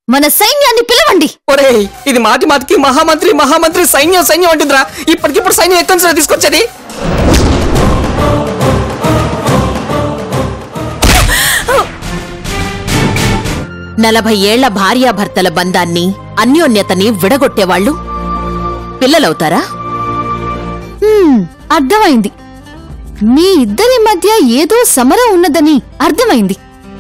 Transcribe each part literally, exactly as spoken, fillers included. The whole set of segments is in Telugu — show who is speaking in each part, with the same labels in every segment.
Speaker 1: మన సైన్యాన్ని పిలవండి.
Speaker 2: ఒరేయ్, ఇది మాటి మాటికి మహామంత్రి మహామంత్రి సైన్యం సైన్యం అంటుందిరా. ఇప్పటికిప్పుడు సైన్యం ఎక్కడి నుంచి తీసుకొచ్చేది?
Speaker 3: నలభై ఏళ్ల భార్యాభర్తల బంధాన్ని అన్యోన్యతని విడగొట్టేవాళ్లు పిల్లలవుతారా?
Speaker 1: అర్థమైంది. మీ ఇద్దరి మధ్య ఏదో సమరం ఉన్నదని అర్థమైంది.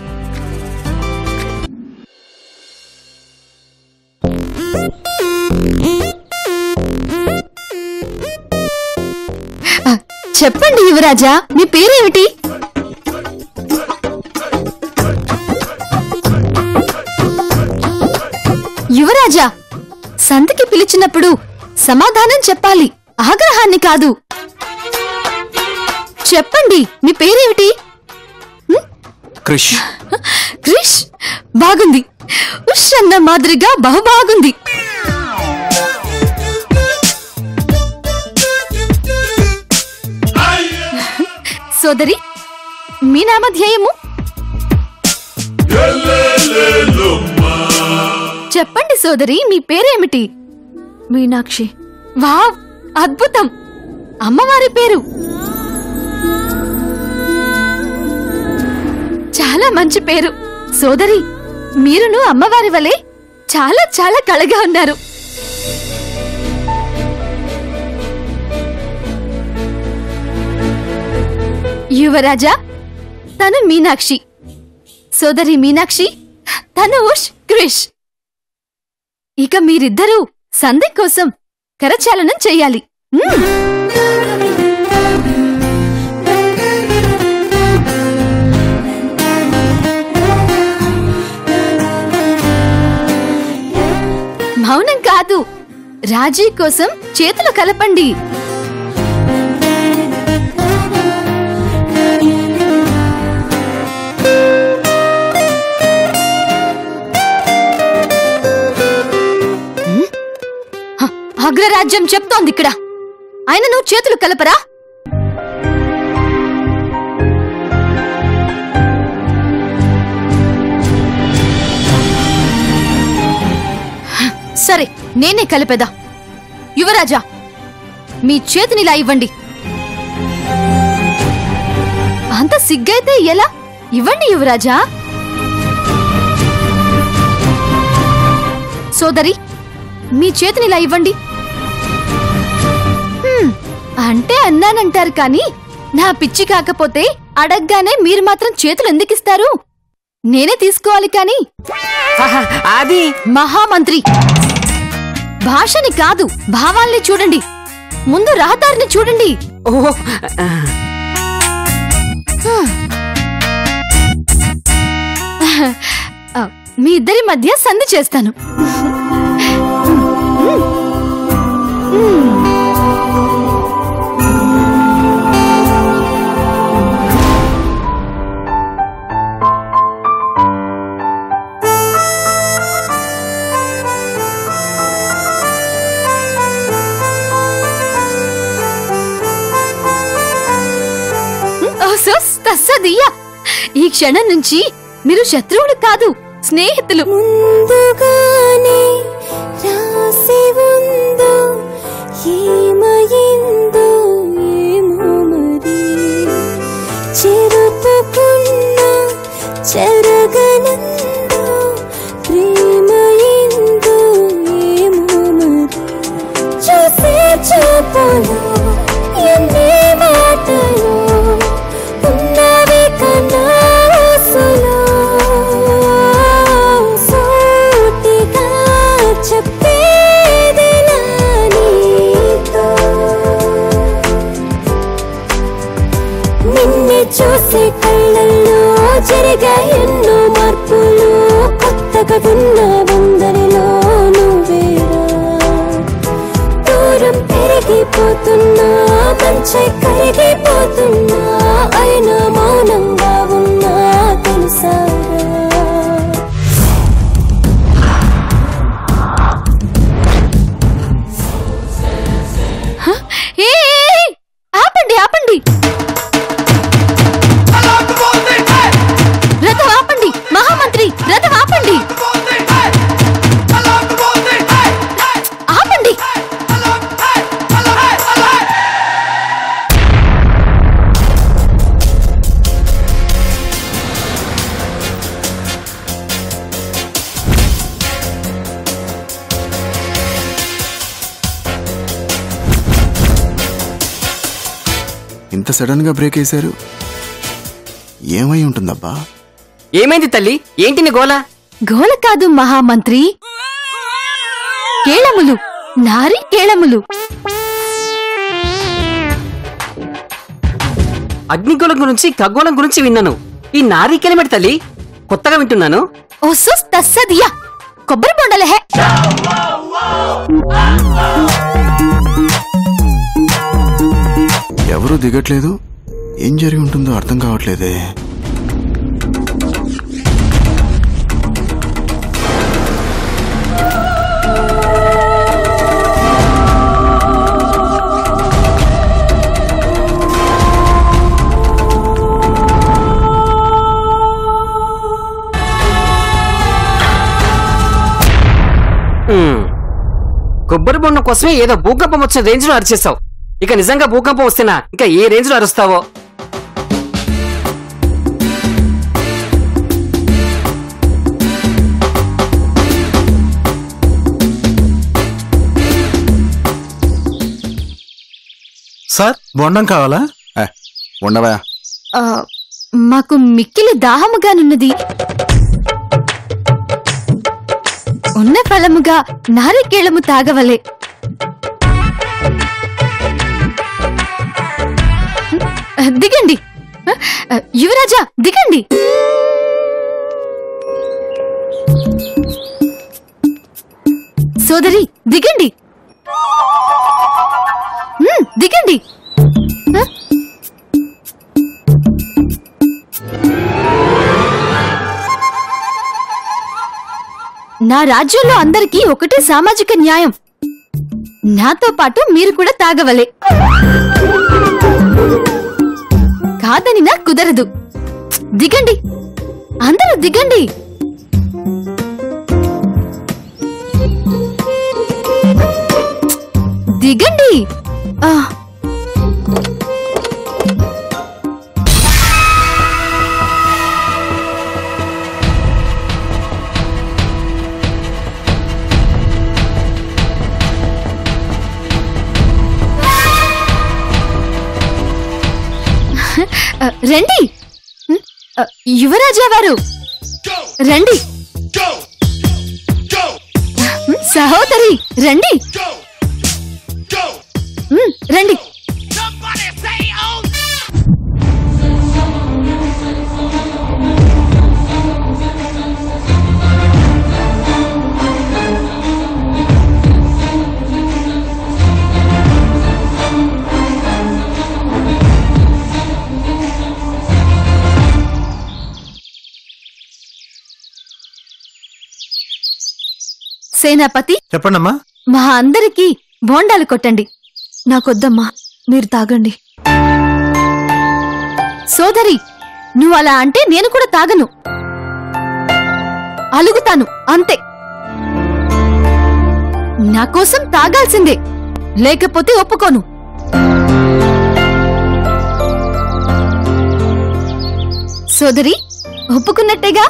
Speaker 1: చెప్పండి యువరాజా, మీ పేరేమిటి? యువరాజా, సంతకి పిలిచినప్పుడు సమాధానం చెప్పాలి, ఆగ్రహాన్ని కాదు. చెప్పండి, మీ పేరేమిటి?
Speaker 2: క్రిష్.
Speaker 1: క్రిష్ బాగుంది. ఉష్ అన్న మాదిరిగా బహు బాగుంది. సోదరి, మీ నామధ్యేయము చెప్పండి. సోదరి, మీ పేరేమిటి? మీనాక్షి. వావ్, అద్భుతం. అమ్మవారి పేరు చాలా మంచి పేరు. సోదరి, మీరును అమ్మవారి వలె చాలా చాలా కళగా ఉన్నారు. యువరాజా, తను మీనాక్షి. సోదరి మీనాక్షి, తను ఉష్ క్రిష్. ఇక మీరిద్దరూ సంధి కోసం కరచాలనం చెయ్యాలి. మౌనం కాదు, రాజీ కోసం చేతులు కలపండి. అగ్రరాజ్యం చెప్తోంది ఇక్కడ. ఆయన నువ్వు చేతులు కలపరా? సరే, నేనే కలిపేదా. యువరాజా, మీ చేతినిలా ఇవ్వండి. అంత సిగ్గైతే ఎలా? ఇవ్వండి యువరాజా. సోదరి, మీ చేతినిలా ఇవ్వండి. అంటే అన్నానంటారు కాని నా పిచ్చి కాకపోతే అడగ్గానే మీరు మాత్రం చేతులు ఎందుకిస్తారు? నేనే తీసుకోవాలి కాని.
Speaker 2: అది
Speaker 1: మహామంత్రి, భాషని కాదు భావాల్ని చూడండి. ముందు రహదారిని చూడండి.
Speaker 2: ఓహో,
Speaker 1: మీ ఇద్దరి మధ్య సంధి చేస్తాను. ఈ క్షణం నుంచి మీరు శత్రువులు కాదు, స్నేహితులు.
Speaker 4: ముందుగానే రాసి ఉందో ఏమయిందో ఏమో మరి, చెరుపుకున్న చెరగనందో ప్రేమయిందో ఏమో మరి, చూసే చూపులో ఎన్ని మాటలు ఉన్నవి కన్నా ఆశలో, సూటిగా చెప్పేదిలా నీతో. నిన్నే చూసే కళ్ళల్లో జరిగా ఎన్నో మార్పులు, కొత్తగా విన్న వందరిలో నువ్వేరా. దూరం పెరిగిపోతున్నా, మంచై కరిగిపోతున్నా, అయినా మౌనంగా ఉన్నా తెలుసారా.
Speaker 1: ఆపండి ఆపండి, రథం ఆపండి. మహామంత్రి, రథం ఆపండి.
Speaker 5: ఇంత సడన్ గా బ్రేక్ వేశారు? ఏమై ఉంటుందబ్బా?
Speaker 2: ఏమైంది తల్లి? ఏంటి నీ గోల?
Speaker 1: గోల కాదు మహామంత్రి, కేళములు, నారీ కేళములు.
Speaker 2: అగ్నిగోళం గురించి ఖగోళం గురించి విన్నాను. ఈ నారీకేళమేటి తల్లి? కొత్తగా వింటున్నాను.
Speaker 1: ఓసోస్ తస్సదియా కొబ్బరి బొండలహే.
Speaker 5: ఎవరూ దిగట్లేదు. ఏం జరిగి ఉంటుందో అర్థం కావట్లేదే.
Speaker 2: కొబ్బరి బొండం కోసమే ఏదో భూకంపం వచ్చిన రేంజ్ లో అరిచేస్తావు. ఇక నిజంగా భూకంపం వస్తేనా ఇంకా ఏ రేంజ్ లో అరుస్తావో.
Speaker 6: సార్ బొండం కావాలా?
Speaker 5: ఉండవా?
Speaker 1: మాకు మిక్కిలి దాహముగానున్నది. ఉన్న ఫలముగా నారికేళము తాగవలే. దిగండి యువరాజా, దిగండి. సోదరి దిగండి, దిగండి. నా రాజ్యంలో అందరికీ ఒకటే సామాజిక న్యాయం. నాతో పాటు మీరు కూడా తాగవలే. కాదని నా కుదరదు. దిగండి, అందరూ దిగండి. దిగండి. రండి యువరాజా వారు, రండి. సహోదరి రండి, రండి. సేనాపతి
Speaker 6: చెప్పండమ్మా.
Speaker 1: మా అందరికీ బోండాలు కొట్టండి. నాకొద్దమ్మా, మీరు తాగండి. సోదరి, నువ్వు అలా అంటే నేను కూడా తాగను. అలుగుతాను అంతే. నా కోసం తాగాల్సిందే, లేకపోతే ఒప్పుకోను. సోదరి, ఒప్పుకున్నట్టేగా?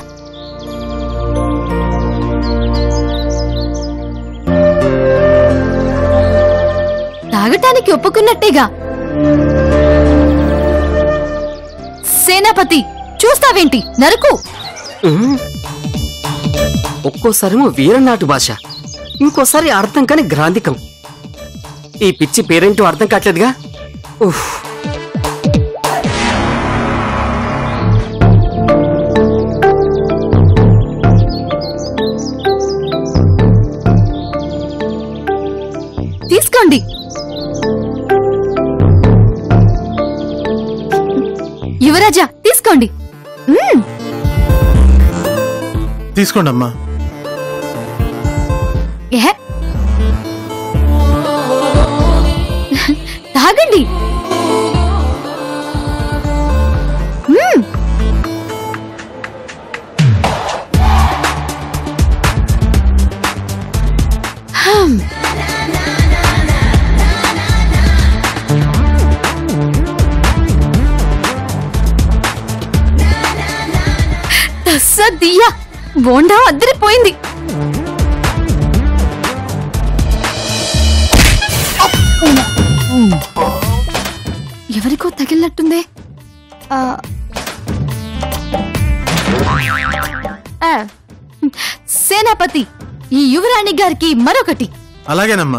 Speaker 1: తాగటానికి ఒప్పుకున్నట్టేగా? సేనాపతి, చూస్తావేంటి? నరకు.
Speaker 2: ఒక్కోసారేమో వీరనాటు భాష, ఇంకోసారి అర్థం కాని గ్రాంధికం. ఈ పిచ్చి పేరేంటో అర్థం కావట్లేదుగా. ఉఫ్.
Speaker 1: తీసుకోండి. యువరాజా తీసుకోండి.
Speaker 6: తీసుకోండి అమ్మా.
Speaker 1: తాగండి. తస్సదియా, బోండా అద్దరిపోయింది. ఎవరికో తగిలినట్టుందే. ఆ, ఆ, సేనాపతి, ఈ యువరాణి గారికి మరొకటి.
Speaker 6: అలాగేనమ్మా.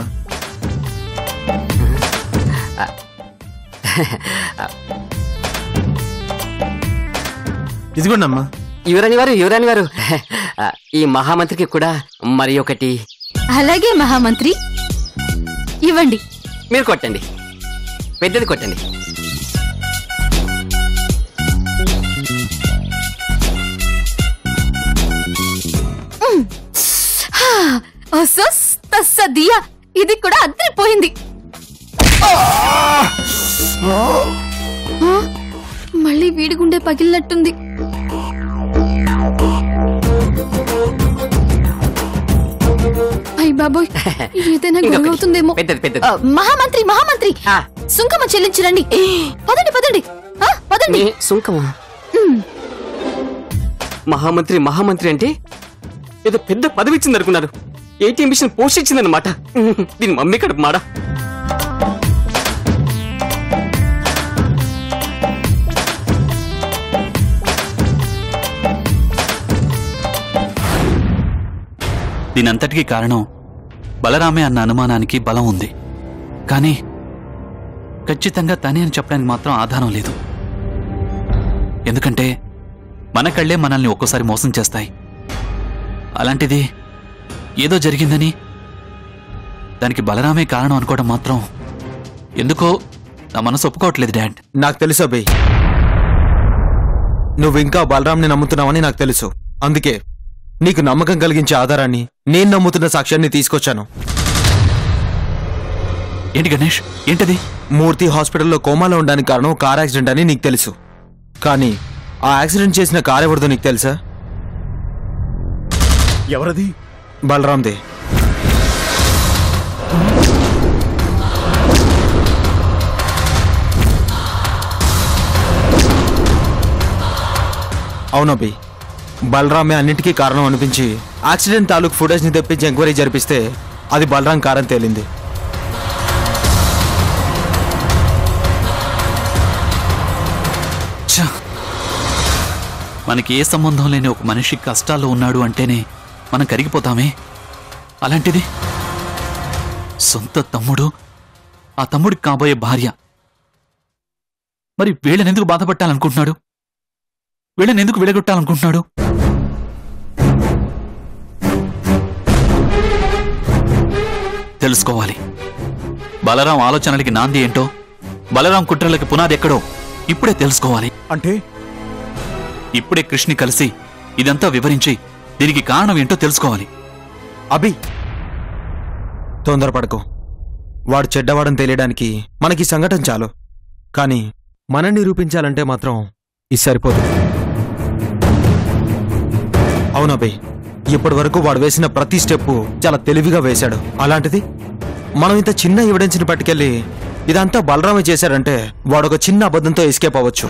Speaker 6: ఇదిగోండమ్మా.
Speaker 2: యువరాణి వారు యువరాణి వారు ఈ మహామంత్రికి కూడా మరి ఒకటి.
Speaker 1: అలాగే మహామంత్రి, ఇవ్వండి.
Speaker 2: మీరు కొట్టండి, పెద్దది కొట్టండి.
Speaker 1: దియా, ఇది కూడా అద్దరిపోయింది. మళ్ళీ వీడి గుండె పగిలినట్టుంది. అయ్య బాబోయ్, ఏదైనా గొడవ అవుతుందేమో. మహామంత్రి మహామంత్రి సుంకమ చెల్లించరండి. పదండి పదండి పదండి.
Speaker 2: సుంకమా? మహామంత్రి మహామంత్రి అంటే ఏదో పెద్ద పదవి ఇచ్చింది అనుకున్నారు. ఏటీఎం మిషన్ పోషించిందన్నమాట. దీని మమ్మీ కడుపు మాడ.
Speaker 7: దీనంతటికీ కారణం బలరామే అన్న అనుమానానికి బలం ఉంది. కానీ ఖచ్చితంగా తనే అని చెప్పడానికి మాత్రం ఆధారం లేదు. ఎందుకంటే మన కళ్ళే మనల్ని ఒక్కోసారి మోసం చేస్తాయి. అలాంటిది ఏదో జరిగిందని దానికి బలరామే కారణం అనుకోవడం మాత్రం ఎందుకో నా మనసు ఒప్పుకోవట్లేదు డాడ్.
Speaker 8: నాకు తెలుసు అభయ్, నువ్వు ఇంకా బలరాంని నమ్ముతున్నావని నాకు తెలుసు. అందుకే నీకు నమ్మకం కలిగించే ఆధారాన్ని, నేను నమ్ముతున్న సాక్ష్యాన్ని తీసుకొచ్చాను.
Speaker 7: ఏంటి గణేష్, ఏంటది?
Speaker 8: మూర్తి హాస్పిటల్లో కోమాలో ఉండడానికి కారణం కార్ యాక్సిడెంట్ అని నీకు తెలుసు. కానీ ఆ యాక్సిడెంట్ చేసిన కార్ ఎవరిదో నీకు తెలుసా?
Speaker 6: ఎవరది?
Speaker 8: బలరాందే. అవునభి, బలరామే అన్నింటికీ కారణం అనిపించి యాక్సిడెంట్ తాలూకు ఫుటేజ్ ని తెప్పించి ఎంక్వైరీ జరిపిస్తే అది బలరాం కారణం తేలింది.
Speaker 7: మనకి ఏ సంబంధం లేని ఒక మనిషి కష్టాల్లో ఉన్నాడు అంటేనే మనం కరిగిపోతామే. అలాంటిది సొంత తమ్ముడు, ఆ తమ్ముడికి కాబోయే భార్య. మరి వీళ్ళనెందుకు బాధపట్టాలనుకుంటున్నాడు? వీళ్ళనెందుకు విడగొట్టాలనుకుంటున్నాడు? తెలుసుకోవాలి. బలరాం ఆలోచనలకి నాంది ఏంటో, బలరాం కుట్రలకి పునాది ఎక్కడో ఇప్పుడే తెలుసుకోవాలి.
Speaker 6: అంటే
Speaker 7: ఇప్పుడే కృష్ణి కలిసి ఇదంతా వివరించి దీనికి కారణం ఏంటో తెలుసుకోవాలి.
Speaker 8: అభి, తొందరపడకు. వాడు చెడ్డవాడని తెలియడానికి మనకి సంఘటన చాలు. కానీ మనం నిరూపించాలంటే మాత్రం ఇది సరిపోదు. అవునభయ్, ఇప్పటి వరకు వాడు వేసిన ప్రతి స్టెప్పు చాలా తెలివిగా వేశాడు. అలాంటిది మనం ఇంత చిన్న ఎవిడెన్స్ని పట్టుకెళ్ళి ఇదంతా బలరామే చేశాడంటే వాడొక చిన్న అబద్ధంతో ఎస్కేప్ అవ్వచ్చు.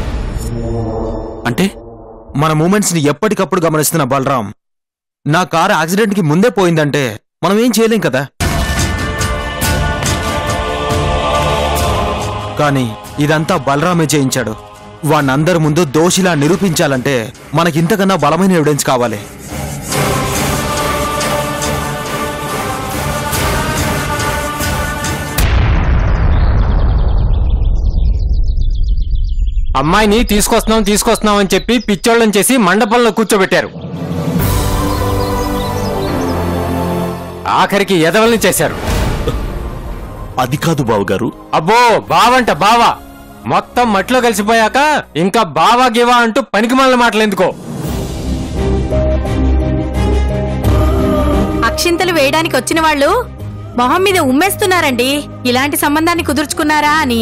Speaker 7: అంటే
Speaker 8: మన మూమెంట్స్ ని ఎప్పటికప్పుడు గమనిస్తున్న బలరాం నా కారు యాక్సిడెంట్ కి ముందే పోయిందంటే మనం ఏం చేయలేం కదా. కానీ ఇదంతా బలరామే చేయించాడు. వాణ్ణందరి ముందు దోషిలా నిరూపించాలంటే మనకింతకన్నా బలమైన ఎవిడెన్స్ కావాలి.
Speaker 9: అమ్మాయిని తీసుకొస్తున్నాం తీసుకొస్తున్నాం అని చెప్పి పిచ్చోళ్ళని చేసి మండపంలో కూర్చోబెట్టారు. ఆఖరికి ఎదవల్ని చేశారు.
Speaker 10: అది కాదు బావగారు.
Speaker 9: అబ్బో, బావంట బావా. మొత్తం మట్లో కలిసిపోయాక ఇంకా బావా గివా అంటూ పనికిమాలిన మాటలు ఎందుకో.
Speaker 3: అక్షింతలు వేయడానికి వచ్చిన వాళ్ళు మొహం మీద ఉమ్మేస్తున్నారండి. ఇలాంటి సంబంధాన్ని కుదుర్చుకున్నారా అని.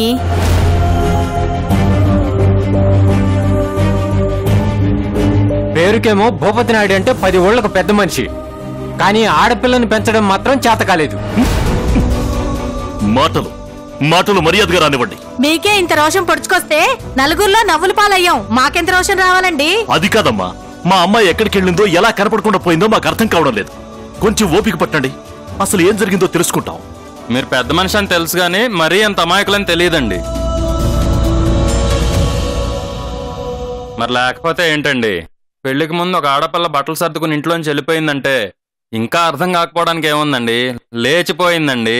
Speaker 9: పేరుకేమో భూపతి నాయుడు అంటే పది ఓళ్లకు పెద్ద మనిషి, కానీ ఆడపిల్లని పెంచడం మాత్రం చేత కాలేదు.
Speaker 10: మాటలు మాటలు మర్యాదగా రానివ్వండి.
Speaker 3: మీకే ఇంత రోషం పొడుచుకొస్తే నలుగురిలో నవ్వుల పాలయ్యాం. మాకెంత రోషం రావాలండి?
Speaker 10: అది కాదమ్మా, మా అమ్మాయి ఎక్కడికి వెళ్ళిందో, ఎలా కనపడకుండా పోయిందో మాకు అర్థం కావడం లేదు. కొంచెం ఓపిక పట్టండి, అసలు ఏం జరిగిందో తెలుసుకుంటాం.
Speaker 11: మీరు పెద్ద మనిషి అని తెలుసు గానీ మరీ అంత అమాయకులని తెలియదండి. మరి లేకపోతే ఏంటండి? పెళ్లికి ముందు ఒక ఆడపిల్ల బట్టలు సర్దుకుని ఇంట్లోంచి వెళ్ళిపోయిందంటే ఇంకా అర్థం కాకపోవడానికి ఏముందండి, లేచిపోయిందండి.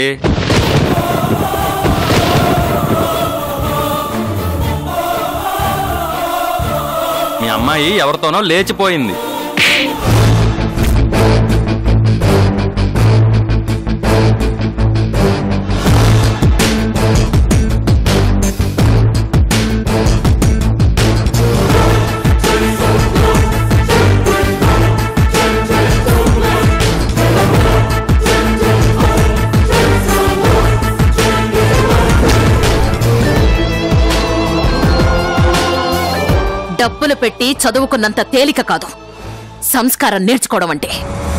Speaker 11: మీ అమ్మాయి ఎవరితోనో లేచిపోయింది.
Speaker 12: డబ్బులు పెట్టి చదువుకున్నంత తేలిక కాదు సంస్కారం నేర్చుకోవడం అంటే.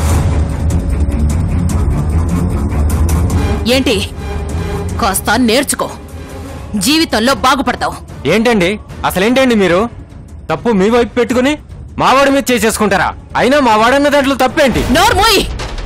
Speaker 12: ఏంటి, కాస్త నేర్చుకో, జీవితంలో బాగుపడతావు.
Speaker 9: ఏంటండి అసలేంటండి మీరు? తప్పు మీ వైపు పెట్టుకుని మావాడి మీద చేసేసుకుంటారా? అయినా మావాడన్న దాంట్లో తప్పేంటి?
Speaker 12: నోర్మోయ్!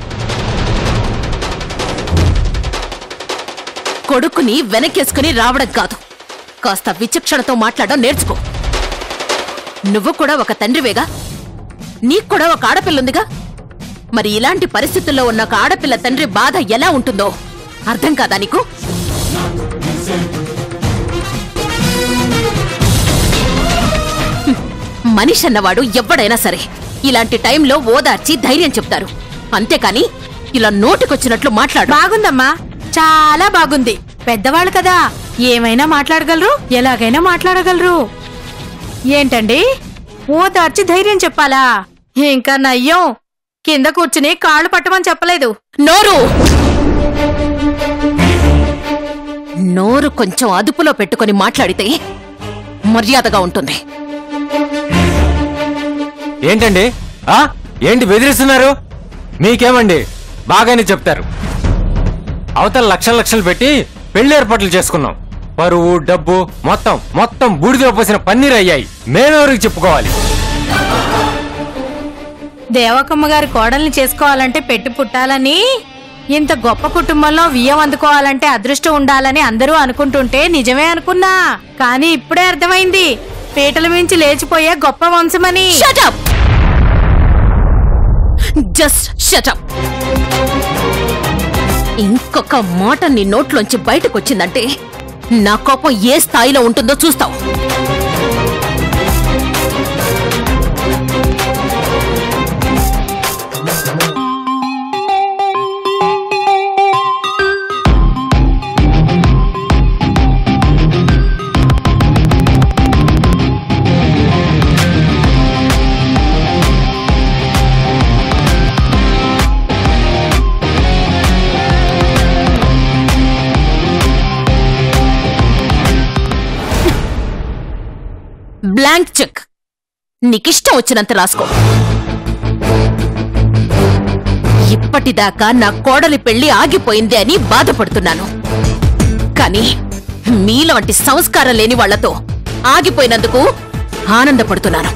Speaker 12: కొడుకుని వెనకేసుకుని రావడం కాదు, కాస్త విచక్షణతో మాట్లాడడం నేర్చుకో. నువ్వు కూడా ఒక తండ్రివేగా, నీకు కూడా ఒక ఆడపిల్లుందిగా. మరి ఇలాంటి పరిస్థితుల్లో ఉన్న ఒక ఆడపిల్ల తండ్రి బాధ ఎలా ఉంటుందో అర్థం కాదా నీకు? మనిషి అన్నవాడు ఎవ్వడైనా సరే ఇలాంటి టైంలో ఓదార్చి ధైర్యం చెప్తారు, అంతేకాని ఇలా నోటికొచ్చినట్లు మాట్లాడు.
Speaker 3: బాగుందమ్మా, చాలా బాగుంది. పెద్దవాళ్ళు కదా, ఏమైనా మాట్లాడగలరు, ఎలాగైనా మాట్లాడగలరు. ఏంటండి, ఓదార్చి ధైర్యం చెప్పాలా? ఇంకా నయ్యం, కింద కూర్చుని కాళ్ళు పట్టమని చెప్పలేదు.
Speaker 12: నోరు నోరు కొంచెం అదుపులో పెట్టుకుని మాట్లాడితే మర్యాదగా ఉంటుంది.
Speaker 9: ఏంటండి ఆ ఏంటి బెదిరిస్తున్నారు? మీకేమండి బాగానే చెప్తారు. అవతల లక్షల లక్షలు పెట్టి పెళ్లి ఏర్పాట్లు చేసుకున్నాం. పరువు డబ్బు మొత్తం మొత్తం బూడిదలో పోసిన పన్నీరు అయ్యాయి. మేమెవరికి చెప్పుకోవాలి?
Speaker 3: దేవకమ్మ గారి కోడల్ని చేసుకోవాలంటే పెట్టి పుట్టాలని, ఇంత గొప్ప కుటుంబంలో వియ్యం అందుకోవాలంటే అదృష్టం ఉండాలని అందరూ అనుకుంటుంటే నిజమే అనుకున్నా. కానీ ఇప్పుడే అర్థమైంది, పీటల మించి లేచిపోయే గొప్ప వంశమని.
Speaker 12: Shut up! Just shut up! ఇంకొక మాట నీ నోట్లోంచి బయటకొచ్చిందంటే నా కోపం ఏ స్థాయిలో ఉంటుందో చూస్తావు. బ్లాంక్ చెక్ నీకిష్టం వచ్చినంత రాసుకో. ఇప్పటిదాకా నా కోడలి పెళ్లి ఆగిపోయింది అని బాధపడుతున్నాను, కానీ మీలో వంటి సంస్కారం లేని వాళ్లతో ఆగిపోయినందుకు ఆనందపడుతున్నాను.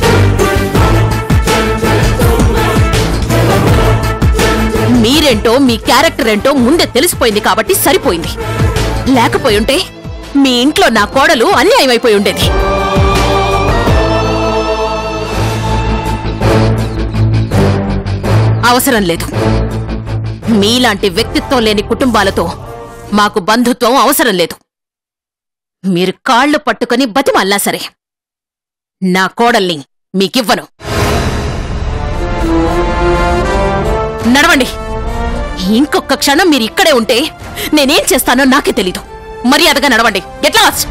Speaker 12: మీరేంటో మీ క్యారెక్టర్ ఏంటో ముందే తెలిసిపోయింది కాబట్టి సరిపోయింది. లేకపోయుంటే మీ ఇంట్లో నా కోడలు అన్యాయమైపోయి ఉండేది. అవసరం లేదు. మీలాంటి వ్యక్తిత్వం లేని కుటుంబాలతో మాకు బంధుత్వం అవసరం లేదు. మీరు కాళ్ళు పట్టుకుని బతిమల్లా సరే నా కోడల్ని మీకివ్వను. నడవండి. ఇంకొక క్షణం మీరు ఇక్కడే ఉంటే నేనేం చేస్తానో నాకే తెలీదు. మర్యాదగా నడవండి. Get lost.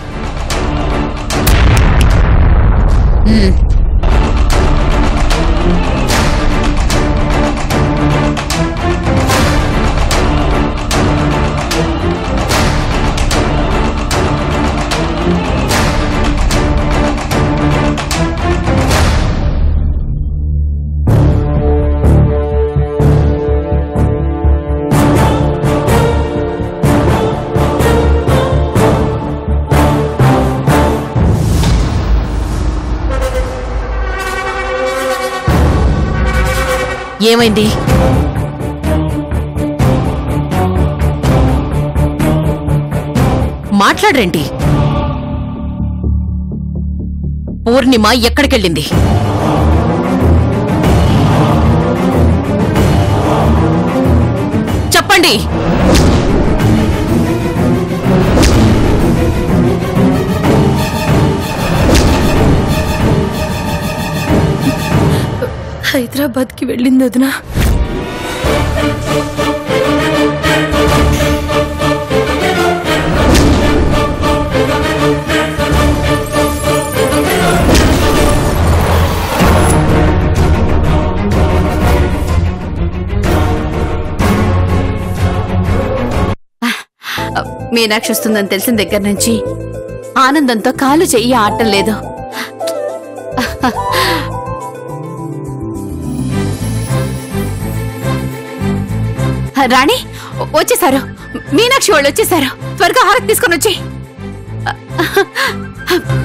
Speaker 12: ఏమైంది? మాట్లాడరేంటి? పూర్ణిమ ఎక్కడికెళ్ళింది? చెప్పండి.
Speaker 13: హైదరాబాద్కి వెళ్ళింది వదినా.
Speaker 1: మీనాక్షి వస్తుందని తెలిసిన దగ్గర నుంచి ఆనందంతో కాలు చెయ్యి ఆడటం లేదు. రాణి వచ్చేసారు. మీనాక్షి వాళ్ళు వచ్చేసారు. త్వరగా హారతి తీసుకొని వచ్చి